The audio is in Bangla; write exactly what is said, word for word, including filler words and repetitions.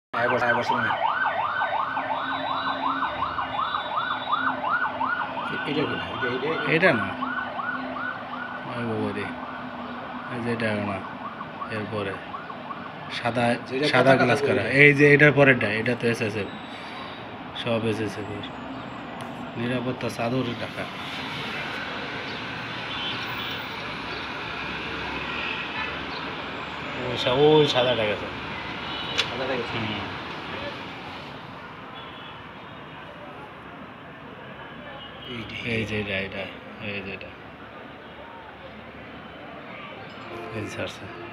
এটা না যেটা না এরপরে সাদা সাদা গ্লাস করা এই যে এটার পরেরটা এটা তো এস এস এফ সব এস এস এফ নিরাপত্তা চাদর টাকা ওই সাদাটা গেছে এই যে এটা এটা এই যে এটা এই ছাড়ছে